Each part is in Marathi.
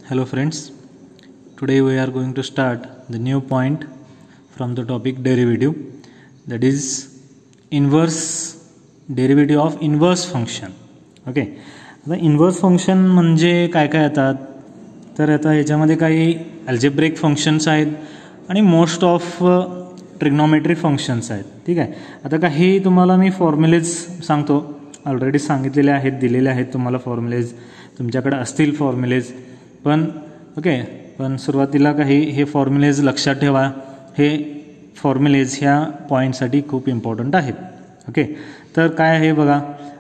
Hello friends, today we are going to start the new point from the topic derivative, that is inverse derivative of inverse function. Okay, आता इन्व्हर्स फंक्शन म्हणजे काय काय येतात, तर आता ह्याच्यामध्ये काही अल्जेब्रिक फंक्शन्स आहेत आणि मोस्ट ऑफ ट्रिग्नोमेट्रिक फंक्शन्स आहेत. ठीक आहे, आता काही तुम्हाला मी फॉर्म्युलेज सांगतो, ऑलरेडी सांगितलेले आहेत, दिलेले आहेत तुम्हाला फॉर्म्युलेज, तुमच्याकडे असतील फॉर्म्युलेज पण. ओके, पण सुरुवातीला काही हे फॉर्म्युलेज लक्षात ठेवा, हे फॉर्म्युलेज ह्या पॉईंटसाठी खूप इम्पॉर्टंट आहेत. ओके, तर काय आहे बघा,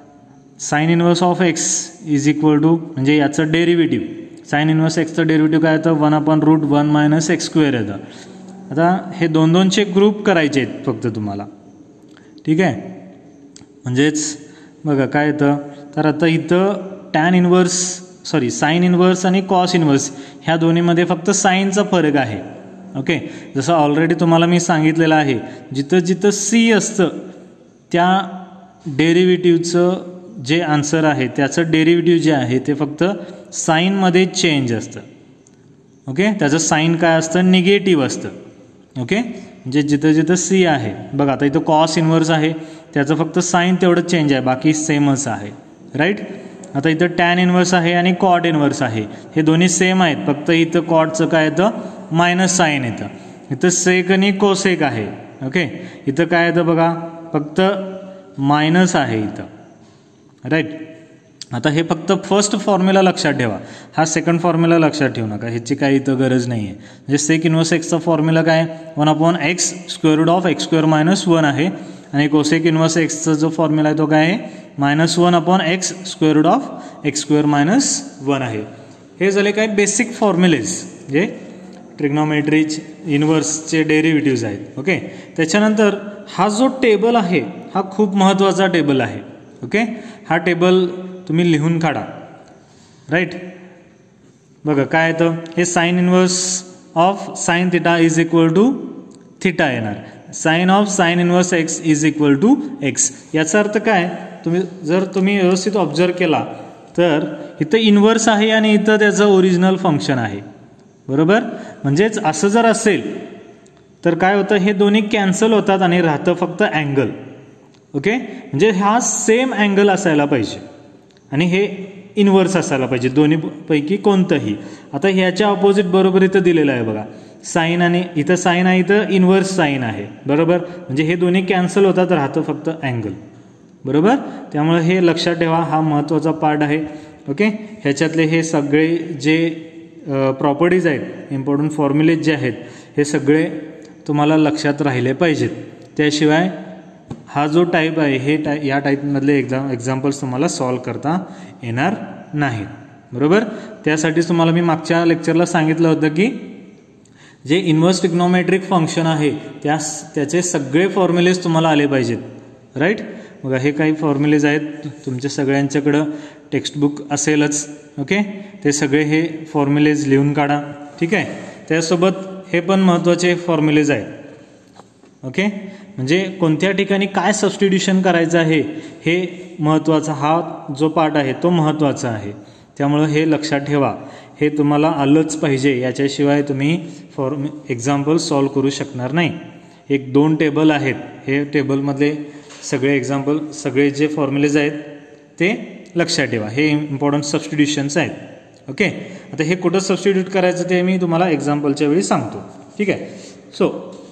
sine inverse of X is equal to, म्हणजे याचं डेरिव्हेटिव्ह, साइन इन्व्हर्स एक्सचं डेरिव्हेटिव्ह काय येतं, 1/√1 - x² येतं. आता हे दोन दोनचे ग्रुप करायचे आहेत फक्त तुम्हाला. ठीक आहे, म्हणजेच बघा काय येतं, तर आता इथं टॅन इन्व्हर्स साइन इन्व्हर्स आणि कॉस इन्व्हर्स ह्या दोन्हीमध्ये फक्त साईनचा फरक आहे. ओके, जसं ऑलरेडी तुम्हाला मी सांगितलेलं आहे, जिथं जिथं सी असतं त्या डेरिव्हेटिव्हचं जे आन्सर आहे त्याचं डेरिव्हेटिव्ह जे आहे ते फक्त साईनमध्ये चेंज असतं. ओके, त्याचं साईन काय असतं, निगेटिव्ह असतं. ओके, म्हणजे जिथं जिथं सी आहे, बघा आता इथं कॉस इन्व्हर्स आहे, त्याचं फक्त साईन तेवढं चेंज आहे, बाकी सेमच आहे. राईट, आता इथं टॅन इन्व्हर्स आहे आणि कॉट इन्व्हर्स आहे, हे दोन्ही सेम आहेत, फक्त इथं कॉटचं काय येतं, मायनस साईन येतं. इथं सेक आणि कोसेक आहे. ओके, इथं काय येतं बघा, फक्त मायनस आहे इथं. राईट, आता हे फक्त फर्स्ट फॉर्म्युला लक्षात ठेवा, हा सेकंड फॉर्म्युला लक्षात ठेवू नका, ह्याची काही इथं गरज नाही आहे. म्हणजे सेक इन्व्हर्स एक्सचा फॉर्म्युला काय, 1/x √ (x²- 1) आहे, आणि कोसेक इन्व्हर्स एक्सचा जो फॉर्म्युला आहे तो काय आहे, -1/x √ (x²- 1) आहे. हे झाले काय बेसिक फॉर्म्युलेज जे ट्रिग्नोमेट्री इन्व्हर्सचे डेरिव्हेटिव्ज आहेत. ओके, त्याच्यानंतर हा जो टेबल आहे हा खूप महत्त्वाचा टेबल आहे. ओके, हा टेबल तुम्ही लिहून काढा. राईट, बघा काय येतं, हे sine inverse of sine theta is equal to theta येणार, sine of sine inverse X is equal to X. याचा अर्थ काय, जर तुम्ही व्यवस्थित ऑब्झर्व केला तर इथं इन्व्हर्स आहे आणि इथं त्याचं ओरिजिनल फंक्शन आहे. बरोबर, म्हणजेच असं जर असेल तर काय होतं, हे दोन्ही कॅन्सल होतात आणि राहतं फक्त अँगल. ओके, म्हणजे हा सेम अँगल असायला पाहिजे आणि हे इन्व्हर्स असायला पाहिजे, दोन्हीपैकी कोणतंही. आता ह्याच्या ऑपोजिट बरोबर इथं दिलेलं आहे बघा, साईन, आणि इथं साईन आहे, इथं इन्व्हर्स साईन आहे. बरोबर, म्हणजे हे दोन्ही कॅन्सल होतात, राहतं फक्त अँगल. बरोबर, त्यामुळे हे लक्षात ठेवा, हा महत्त्वाचा पार्ट आहे. ओके, ह्याच्यातले हे सगळे जे प्रॉपर्टीज आहेत, इम्पॉर्टंट फॉर्म्युलेज जे आहेत, हे सगळे तुम्हाला लक्षात राहिले पाहिजेत. त्याशिवाय हा जो टाईप आहे हे या टाईपमधले एक्झाम्पल्स तुम्हाला सॉल्व करता येणार नाहीत. बरोबर, त्यासाठीच तुम्हाला मी मागच्या लेक्चरला सांगितलं होतं की जे इन्व्हर्स ट्रिग्नोमेट्रिक फंक्शन आहे त्याचे सगळे फॉर्म्युलेज तुम्हाला आले पाहिजेत. राईट, बघा हे काही फॉर्म्युलेज आहेत, तुमच्या सगळ्यांच्याकडं टेक्स्टबुक असेलच. ओके, ते सगळे हे फॉर्म्युलेज लिहून काढा. ठीक आहे, त्यासोबत हे पण महत्त्वाचे फॉर्म्युलेज आहेत. ओके, म्हणजे कोणत्या ठिकाणी काय सबस्टिट्यूशन करायचं आहे हे महत्त्वाचा, हा जो पार्ट आहे तो महत्त्वाचा आहे. त्यामुळं हे लक्षात ठेवा, हे तुम्हाला आलंच पाहिजे, याच्याशिवाय तुम्ही एक्झाम्पल सॉल्व करू शकणार नाही. 1-2 टेबल आहेत, हे टेबलमधले सगळे एक्झाम्पल, सगळे जे फॉर्म्युलेज आहेत ते लक्षात ठेवा, हे इम्पॉर्टंट सबस्टिट्यूशन्स आहेत. ओके, आता हे कुठं सबस्टिट्यूट करायचं ते मी तुम्हाला एक्झाम्पलच्या वेळी सांगतो. ठीक आहे, सो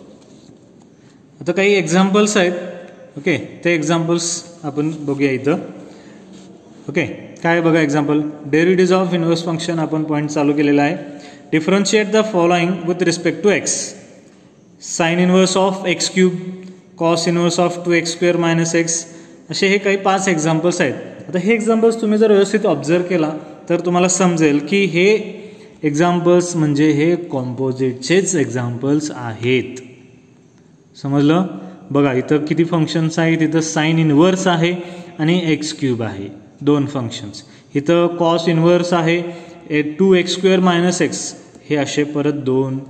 आता काही एक्झाम्पल्स आहेत. ओके, ते एक्झाम्पल्स आपण बघूया इथं. ओके, काय बघा example, derivative of inverse function आपण पॉईंट चालू केलेला आहे. Differentiate the following with respect to X, sine inverse of x³, cos inverse of 2x² - x, असे हे काही 5 एक्झाम्पल्स आहेत. आता हे एक्झाम्पल्स तुम्ही जर व्यवस्थित ऑब्झर्व केला तर तुम्हाला समजेल की हे एक्झाम्पल्स म्हणजे हे कॉम्पोजिटचेच एक्झाम्पल्स आहेत. समजलं, बघा इथं किती फंक्शन्स आहेत, इथं साइन इन्व्हर्स आहे आणि x³ आहे, 2 फंक्शन्स. इथं कॉस इन्व्हर्स आहे, 2x² - x, हे असे परत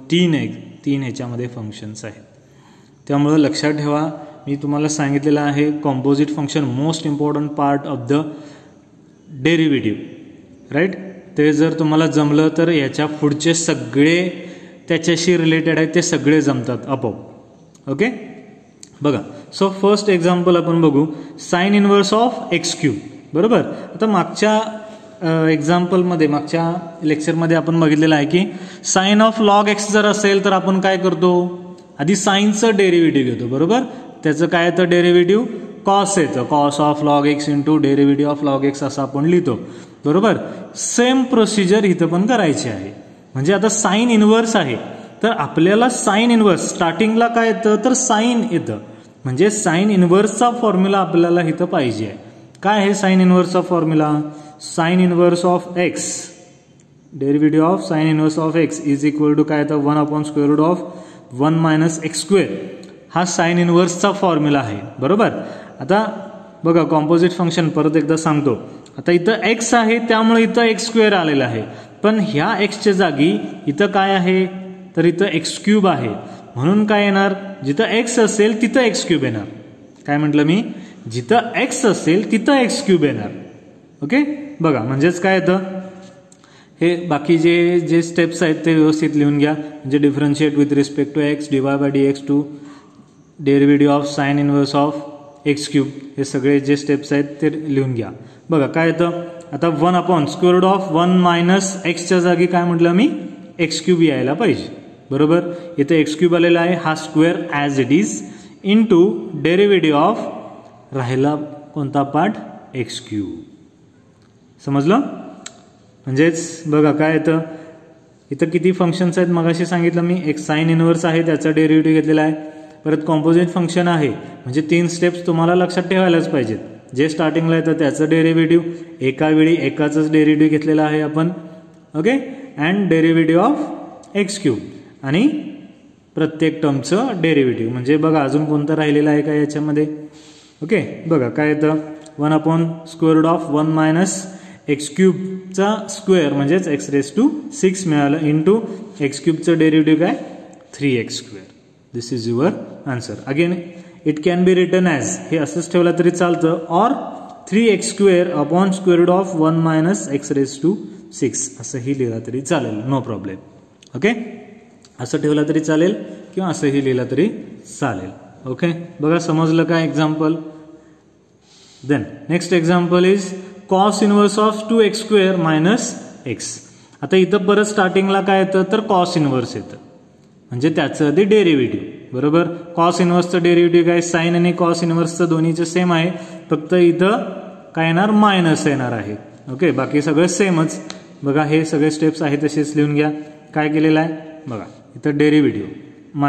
3 ह्याच्यामध्ये फंक्शन्स आहेत. त्यामुळं लक्षात ठेवा, मी तुम्हाला सांगितलेलं आहे composite function most important part of the derivative. Right, ते जर तुम्हाला जमलं तर याच्या पुढचे सगळे त्याच्याशी रिलेटेड आहेत ते सगळे जमतात आपोआप. ओके, बघा. सो फर्स्ट एक्झाम्पल आपण बघू, sine inverse of X cube. बरोबर. आता मागच्या एक्झाम्पलमध्ये, मागच्या लेक्चरमध्ये आपण बघितलेलं आहे की साइन ऑफ लॉग एक्स जर असेल तर आपण काय करतो, आधी साइनचं डेरिव्हेटिव्ह घेतो. बरोबर. त्याचं काय येतं डेरिव्हेटिव्ह, कॉस येतं. Cos of log X into derivative of log X असं आपण लिहितो. बरोबर. सेम प्रोसिजर इथं पण करायची आहे. म्हणजे आता साइन इनवर्स आहे तर आपल्याला साइन इनवर्स स्टार्टिंगला काय येतं तर साइन येतं. म्हणजे साइन इनवर्सचा फॉर्म्युला आपल्याला इथं पाहिजे आहे. काय आहे साइन इनवर्सचा formula, sine inverse of X, derivative of sine inverse of X is equal to काय येतं 1/√1 - x². हा साइन इनवर्सचा फॉर्म्युला आहे. बरोबर. आता बघा कॉम्पोजिट फंक्शन परत एकदा सांगतो. आता इथं एक्स आहे त्यामुळे इथं x² आलेला आहे, पण ह्या एक्सच्या जागी इथं काय आहे तर इथं x³ आहे. म्हणून काय येणार, जिथं एक्स असेल तिथं x³ येणार. काय म्हटलं मी, जिथं एक्स असेल तिथं x³ येणार. ओके, बघा म्हणजेच काय येतं, हे बाकी जे स्टेप्स आहेत ते व्यवस्थित लिहून घ्या. म्हणजे differentiate with respect to X, dy/dx to derivative of sine inverse of x³, हे सगळे जे स्टेप्स आहेत ते लिहून घ्या. बघा काय येतं, आता 1/√1 - x च्या जागी काय म्हटलं मी x³ यायला पाहिजे. बरोबर. इथे x³ आलेला आहे, हा square as it is into derivative of राहिला कोणता पार्ट x³. समजलं. म्हणजेच बघा काय येतं, इथं किती फंक्शन्स आहेत मगाशी सांगितलं मी. एक साइन इनवर्स आहे त्याचा डेरिव्हेटिव्ह घेतलेला आहे, परत कॉम्पोजिट फंक्शन आहे. म्हणजे 3 स्टेप्स तुम्हाला लक्षात ठेवायलाच पाहिजेत. जे स्टार्टिंगला येतं त्याचं डेरिव्हेटिव्ह, एका वेळी एकाच डेरिव्हेटिव्ह घेतलेला आहे आपण. Okay, and derivative of x³ आणि प्रत्येक टर्मचं डेरिव्हेटिव्ह. म्हणजे बघा अजून कोणतं राहिलेलं आहे का याच्यामध्ये. ओके, बघा काय येतं 1/√1 - x³ चा स्क्वेअर म्हणजेच x⁶ मिळालं इंटू x³ डेरिव्हेटिव्ह काय 3x². This is your answer. Again it can be written as, हे असंच ठेवलं तरी चालतं, ऑर 3x² अपॉन √1 - x⁶ असंही लिहिलं तरी चालेल, नो प्रॉब्लेम. ओके, असं ठेवलं तरी चालेल किंवा असंही लिहिलं तरी चालेल. ओके, बघा समजलं का example. Then next example is cos inverse of 2x² - x. आता इथं परत स्टार्टिंगला काय येतं तर कॉस इनवर्स येतं, म्हणजे त्याचं आधी डेरिव्हेटिव्ह. बरोबर. कॉस इनवर्सचं डेरिव्हेटिव्ह काय, साइन आणि कॉस इनवर्सचं दोन्हीचं सेम आहे, फक्त इथं काय येणार मायनस येणार आहे. ओके, बाकी सगळं सेमच. बघा हे सगळे स्टेप्स आहे तसेच लिहून घ्या. काय केलेलं आहे बघा, इथं डेरिव्हेटिव्ह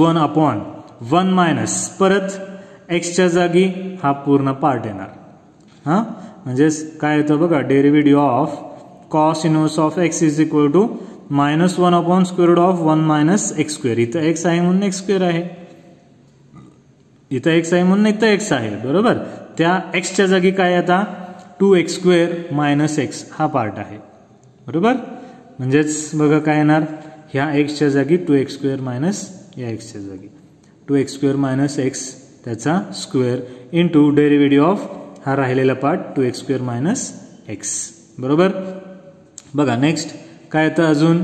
-1/1 परत एक्सच्या जागी हा पूर्ण पार्ट येणार. हां, म्हणजेच काय येतं बघा, derivative of cos inverse of X is equal to -1/√1 - x². इथं एक्स आहे म्हणून x² आहे, इथं एक्स आहे म्हणून इथं एक्स आहे. बरोबर. त्या एक्सच्या जागी काय आता 2x² - x हा पार्ट आहे. बरोबर. म्हणजेच बघा काय येणार, ह्या एक्सच्या जागी 2x² या एक्सच्या जागी 2x² - x त्याचा स्क्वेअर इंटू डेरिव्हेटिव्ह ऑफ हा राहिलेला पार्ट 2x² - x. बरोबर. बघा नेक्स्ट काय येतं अजून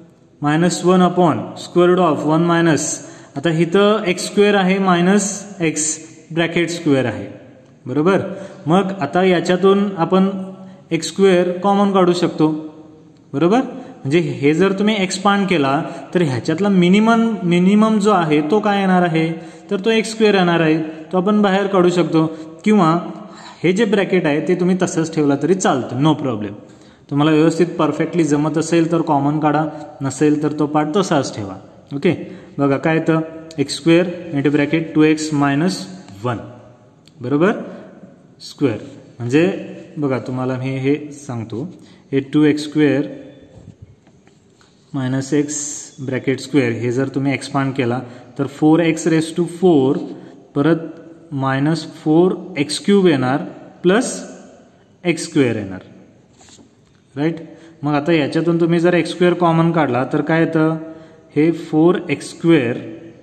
-1/√1 - आता इथं x² आहे -x ब्रॅकेट स्क्वेअर आहे. बरोबर. मग आता याच्यातून आपण x² कॉमन काढू शकतो. बरोबर. म्हणजे हे जर तुम्ही एक्सपांड केला तर ह्याच्यातला मिनिमम जो आहे तो काय येणार आहे तर तो x² येणार आहे, तो आपण बाहेर काढू शकतो. किंवा हे जे ब्रॅकेट आहे ते तुम्ही तसंच ठेवला तरी चालतं, नो प्रॉब्लेम. तुम्हाला व्यवस्थित परफेक्टली जमत असेल तर कॉमन काढा, नसेल तर तो पार्ट तसाच ठेवा. ओके, बघा काय येतं x² इंटू ब्रॅकेट 2x - 1. बरोबर. स्क्वेअर म्हणजे बघा तुम्हाला मी हे सांगतो, हे 2x² - x ब्रॅकेट स्क्वेअर हे जर तुम्ही एक्सपांड केला तर 4x⁴ परत -4x³ येणार प्लस x² येणार. राईट. मग आता याच्यातून तुम्ही जर x² कॉमन काढला तर काय येतं, हे 4x²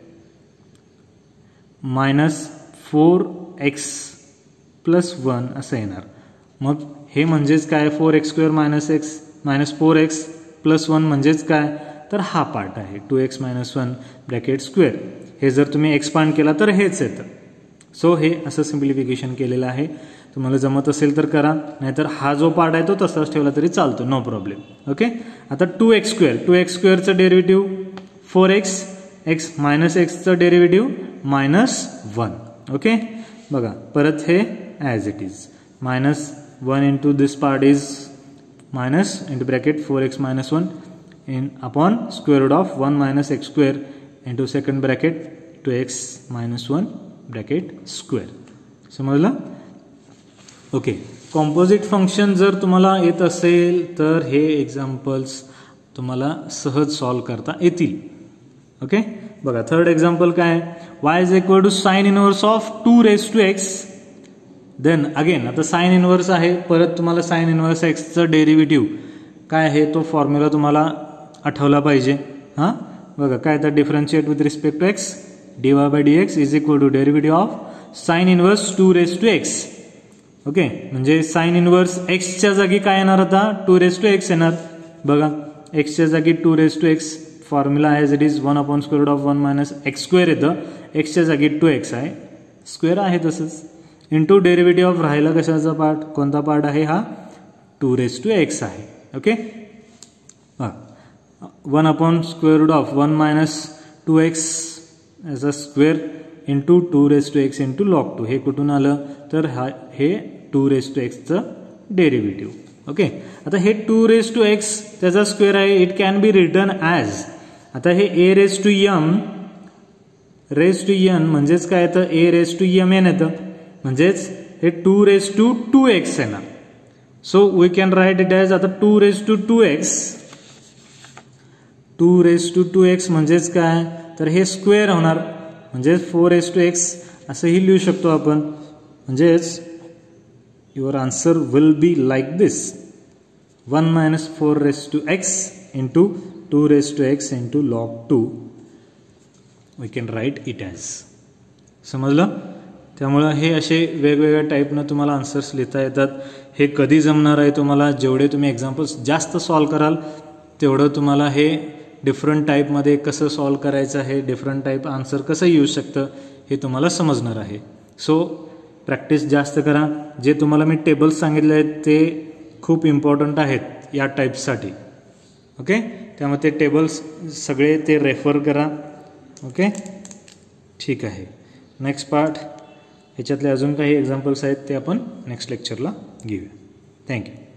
- 4x + 1 असं येणार. मग हे म्हणजेच काय 4x² - x -4x + 1 म्हणजेच काय तर हा पार्ट आहे 2x - 1 ब्रॅकेट स्क्वेअर. हे जर तुम्ही एक्सपांड केला तर हेच येतं. सो हे असं सिम्प्लिफिकेशन केलेलं आहे. तुम्हाला जमत असेल तर करा, नाहीतर हा जो पार्ट आहे तो तसाच ठेवला तरी चालतो, नो प्रॉब्लेम. ओके. आता 2x स्क्वेअरचं डेरिव्हेटिव्ह 4x, x - xचं डेरिव्हेटिव्ह -1. ओके. बघा परत हे as it is -1 into this part is minus into bracket 4x - 1 in upon square root of 1 - x square into second bracket 2x - 1 bracket square. समजलं. ओके. कॉम्पोजिट फंक्शन जर तुम्हाला येत असेल तर हे एक्झाम्पल्स तुम्हाला सहज सॉल्व करता येतील. ओके. बघा थर्ड एक्झाम्पल काय, y is equal to sine inverse of 2x. Then again आता साइन इनवर्स आहे, परत तुम्हाला साइन इनवर्स एक्सचं डेरिव्हेटिव्ह काय आहे तो फॉर्म्युला तुम्हाला आठवला पाहिजे. हां बघा काय तर differentiate with respect to x dy/dx is equal to derivative of sine inverse 2x. Okay. म्हणजे साइन इनवर्स एक्सच्या जागी काय येणार आता 2x येणार. बघा एक्सच्या जागी 2x formula as it is 1/√1 - x square येतं. एक्सच्या जागी 2x आहे, स्क्वेअर आहे तसंच, इंटू डेरिव्हेटिव्ह ऑफ राहिला कशाचा पार्ट, कोणता पार्ट आहे हा 2x आहे. Okay. 1/√1 - 2x as a square into 2x into log 2. हे कुठून आलं तर हे 2xचं डेरिव्हेटिव्ह. ओके. आता हे 2x त्याचा स्क्वेअर आहे, it can be written as, आता हे a⁻m म्हणजेच काय येतं a⁻m येतं, म्हणजेच हे 2⁻2x येणार. So we can write it as आता 2⁻2x म्हणजेच काय तर हे स्क्वेअर होणार, म्हणजे 4x असंही लिहू शकतो आपण. म्हणजेच your answer will be like this 1 - 4x into 2x into log 2. We can write it as. समजलं. त्यामुळं हे असे वेगवेगळ्या टाईपनं तुम्हाला आन्सर्स लिहिता येतात. हे कधी जमणार आहे तुम्हाला, जेवढे तुम्ही एक्झाम्पल्स जास्त सॉल्व कराल तेवढं तुम्हाला हे डिफरंट टाईपमध्ये कसं सॉल्व करायचं आहे, डिफरंट टाईप आन्सर कसं येऊ शकतं हे तुम्हाला समजणार आहे. सो प्रॅक्टिस जास्त करा. जे तुम्हाला मी टेबल्स सांगितले आहेत ते खूप इम्पॉर्टंट आहेत या टाईप्ससाठी. ओके. त्यामुळे ते टेबल्स सगळे ते रेफर करा. ओके. ठीक आहे. नेक्स्ट पार्ट ह्याच्यातले अजून काही एक्झाम्पल्स आहेत ते आपण नेक्स्ट लेक्चरला घेऊया. थँक्यू.